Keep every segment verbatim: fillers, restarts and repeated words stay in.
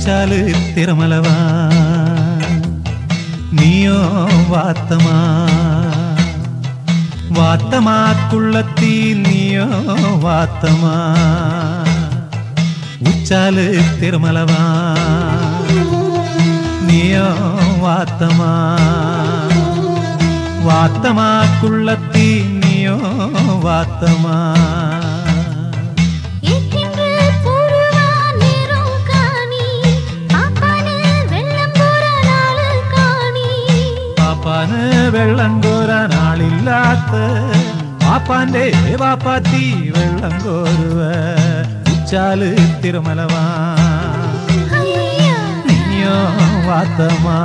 ഉച്ചാല് തിരമലവാ നീയോ വാത്തമാ വാത്തമാ കുള്ളത്തി നീയോ വാത്തമാ ഉച്ചാല് തിരമലവാ നീയോ വാത്തമാ വാത്തമാ കുള്ളത്തി നീയോ വാത്തമാ പാപ്പാന് വെള്ളം കോരാനാളില്ലാത്ത പാപ്പാന്റെ പാപ്പാത്തി വെള്ളം കോരുവ ഉച്ചാല് തിരുമലവാ നീയോ വാത്തമാ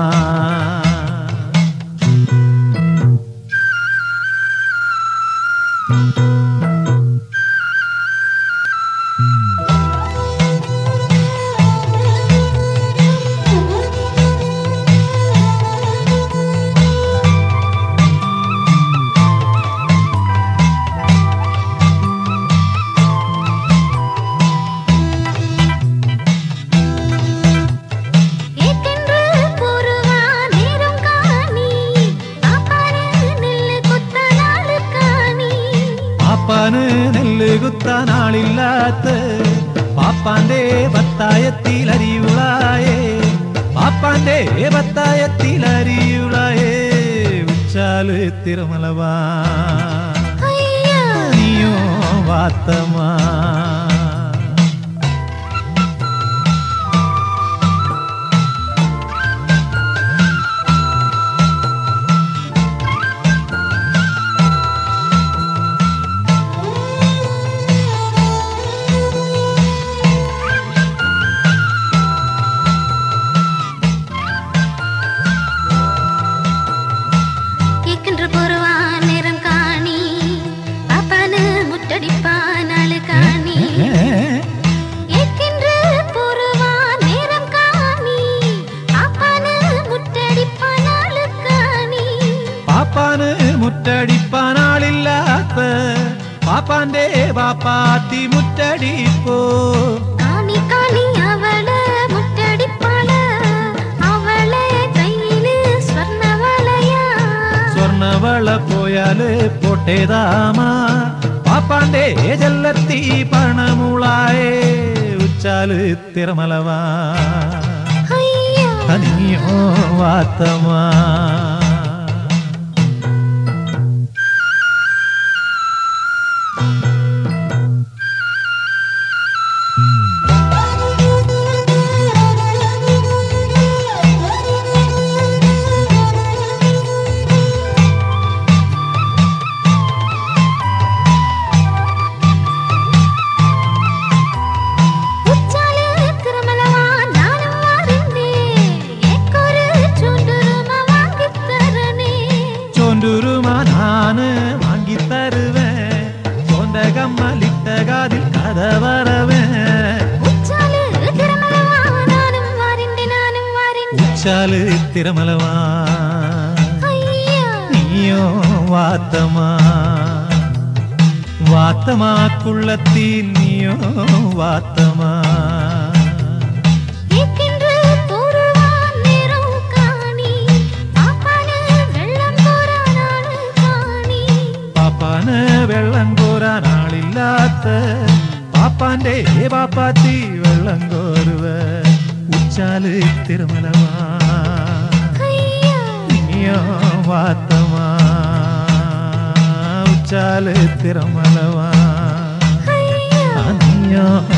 പാപ്പാന് നെല്ല് കുത്താനാളില്ലാത്ത പാപ്പാന്റെ ബത്തായത്തിൽ അരിയുളായേ പാപ്പാന്റെ ബത്തായത്തിൽ അരിയുളായേ ഉച്ചാല് തിരുമലവാ നീയോ വാത്തമാ പാപ്പാന് മുറ്റടിപ്പാനാളില്ലാത്ത പാപ്പാന്റെ പാപ്പാത്തി മുറ്റടിപ്പോ കാണി കാണി അവള് മുറ്റടിപ്പാള് അവളെ കയ്യില് സ്വർണവളയാ സ്വർണവള പോയാല് പൊട്ടേതാമാ പാപ്പാന്റെ ജല്ലത്തി പണമുളായേ ഉച്ചാല് തിരമലവാ നീയോ വാത്തമാ ചൊണ്ടുരുമാനാണ് വാങ്ങിത്തരുവേ സ്വന്തകമ്മലിട്ട കാതിൽ കഥ വരവേ ഉച്ചാല് തിരമലവാ നീയോ വാത്തമാ വാത്തമാ കുള്ളത്തി നീയോ വാത്തമാ പാപ്പാന് വെള്ളം കോരാനാളില്ലാത്ത പാപ്പാന്റെ പാപ്പാത്തി വെള്ളം കോരുവ ഉച്ചാല് തിരുമലവാ നീയോ വാത്തമാ ഉച്ചാല് തിരുമലവാ നീയോ